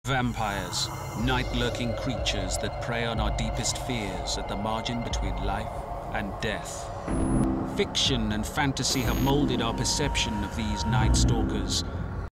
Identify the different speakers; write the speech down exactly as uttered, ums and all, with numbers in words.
Speaker 1: Vampires, night-lurking creatures that prey on our deepest fears at the margin between life and death. Fiction and fantasy have molded our perception of these night stalkers,